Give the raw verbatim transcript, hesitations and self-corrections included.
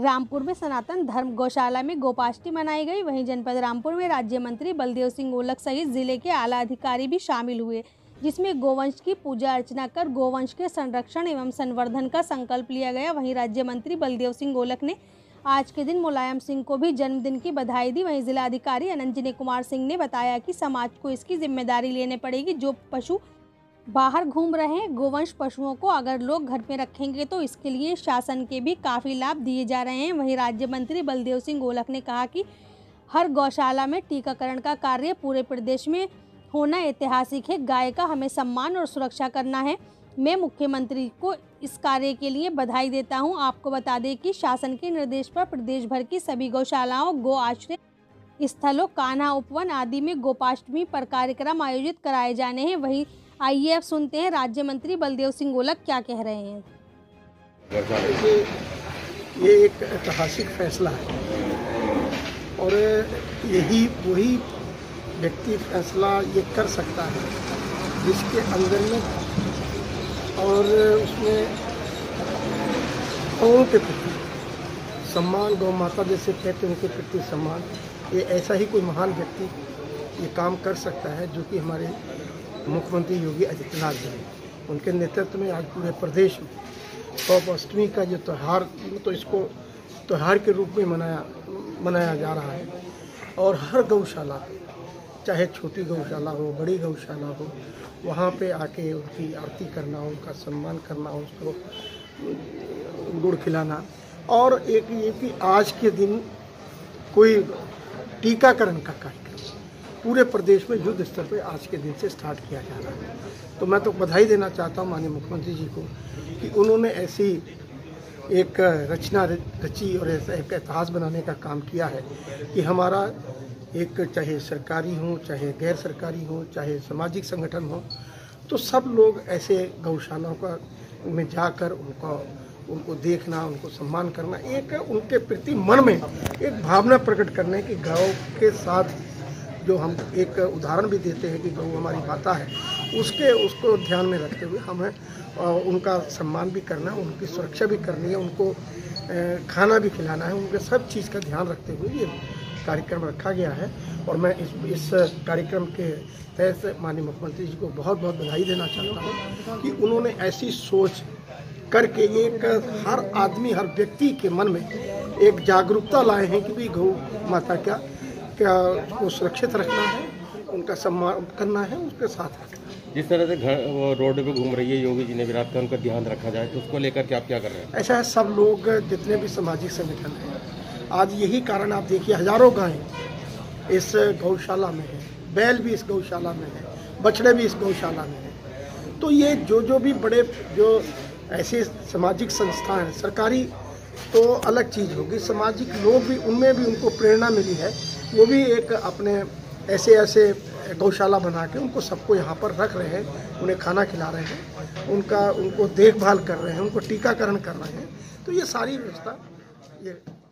रामपुर में सनातन धर्म गौशाला में गोपाष्टमी मनाई गई। वहीं जनपद रामपुर में राज्य मंत्री बलदेव सिंह ओलख सहित जिले के आला अधिकारी भी शामिल हुए, जिसमें गोवंश की पूजा अर्चना कर गोवंश के संरक्षण एवं संवर्धन का संकल्प लिया गया। वहीं राज्य मंत्री बलदेव सिंह ओलख ने आज के दिन मुलायम सिंह को भी जन्मदिन की बधाई दी। वहीं जिलाधिकारी अनंजनी कुमार सिंह ने बताया कि समाज को इसकी जिम्मेदारी लेनी पड़ेगी। जो पशु बाहर घूम रहे हैं गोवंश पशुओं को अगर लोग घर में रखेंगे तो इसके लिए शासन के भी काफ़ी लाभ दिए जा रहे हैं। वहीं राज्य मंत्री बलदेव सिंह ओलख ने कहा कि हर गौशाला में टीकाकरण का कार्य पूरे प्रदेश में होना ऐतिहासिक है। गाय का हमें सम्मान और सुरक्षा करना है। मैं मुख्यमंत्री को इस कार्य के लिए बधाई देता हूं। आपको बता दें कि शासन के निर्देश पर प्रदेश भर की सभी गौशालाओं, गो आश्रय स्थलों, कान्हा उपवन आदि में गोपाष्टमी पर कार्यक्रम आयोजित कराए जाने हैं। वहीं आइए अब सुनते हैं राज्य मंत्री बलदेव सिंह ओलख क्या कह रहे हैं। ये, ये एक ऐतिहासिक फैसला है और यही वही व्यक्ति फैसला ये कर सकता है जिसके अंदर में और उसमें गौों के प्रति सम्मान, गौ माता जैसे कहते हैं उनके प्रति सम्मान, ये ऐसा ही कोई महान व्यक्ति ये काम कर सकता है जो कि हमारे मुख्यमंत्री योगी आदित्यनाथ जी हैं। उनके नेतृत्व में आज पूरे प्रदेश में गोपाष्टमी का जो त्यौहार, तो इसको त्यौहार के रूप में मनाया मनाया जा रहा है और हर गौशाला, चाहे छोटी गौशाला हो, बड़ी गौशाला हो, वहाँ पे आके उनकी आरती करना, उनका सम्मान करना, उसको गुड़ खिलाना। और एक ये कि आज के दिन कोई टीकाकरण का कार्यक्रम पूरे प्रदेश में युद्ध स्तर पे आज के दिन से स्टार्ट किया जा रहा है। तो मैं तो बधाई देना चाहता हूँ माननीय मुख्यमंत्री जी को कि उन्होंने ऐसी एक रचना रची और ऐसा एक इतिहास बनाने का काम किया है कि हमारा एक, चाहे सरकारी हो, चाहे गैर सरकारी हो, चाहे सामाजिक संगठन हो, तो सब लोग ऐसे गौशालाओं का में जाकर उनको उनको देखना, उनको सम्मान करना, एक उनके प्रति मन में एक भावना प्रकट करने की गौ के साथ जो हम एक उदाहरण भी देते हैं कि गौ हमारी माता है, उसके उसको ध्यान में रखते हुए हमें उनका सम्मान भी करना है, उनकी सुरक्षा भी करनी है, उनको खाना भी खिलाना है, उनके सब चीज़ का ध्यान रखते हुए ये कार्यक्रम रखा गया है। और मैं इस इस कार्यक्रम के तहत माननीय मुख्यमंत्री जी को बहुत बहुत बधाई देना चाहता हूँ कि उन्होंने ऐसी सोच करके एक हर आदमी, हर व्यक्ति के मन में एक जागरूकता लाए हैं कि भाई गौ माता क्या क्या को सुरक्षित रखना है, उनका सम्मान करना है, उसके साथ रखना है। जिस तरह से घर वो रोड पे घूम रही है योगी जी ने विराट का, उनका ध्यान रखा जाए, तो उसको लेकर के आप क्या कर रहे हैं? ऐसा है, सब लोग जितने भी सामाजिक संगठन हैं, आज यही कारण आप देखिए हजारों गायें इस गौशाला में है, बैल भी इस गौशाला में है, बछड़े भी इस गौशाला में है। तो ये जो जो भी बड़े जो ऐसे सामाजिक संस्थाएं हैं, सरकारी तो अलग चीज़ होगी, सामाजिक लोग भी, उनमें भी उनको प्रेरणा मिली है, वो भी एक अपने ऐसे ऐसे गौशाला बना के उनको सबको यहाँ पर रख रहे हैं, उन्हें खाना खिला रहे हैं, उनका उनको देखभाल कर रहे हैं, उनको टीकाकरण कर रहे हैं। तो ये सारी व्यवस्था ये